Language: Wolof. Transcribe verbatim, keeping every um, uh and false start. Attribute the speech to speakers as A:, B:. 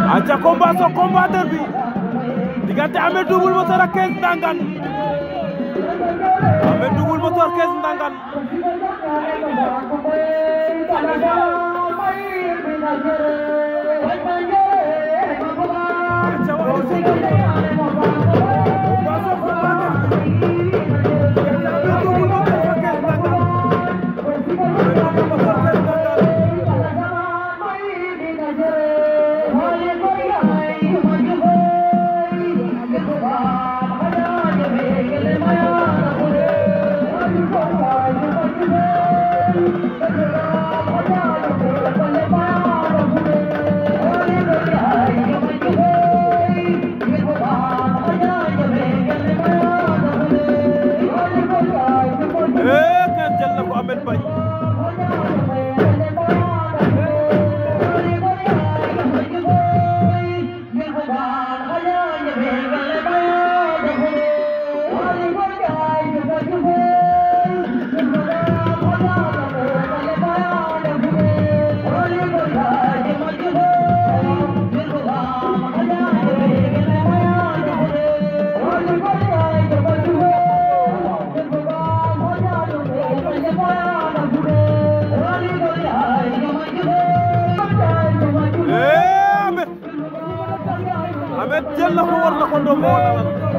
A: aca combat so combatteur bi diggante Ameth Double Moteur ak Quinze Ndangaan Ameth Double Moteur Quinze Ndangaan aca Ameth bañ Ameth jël na ko war na ko ndombo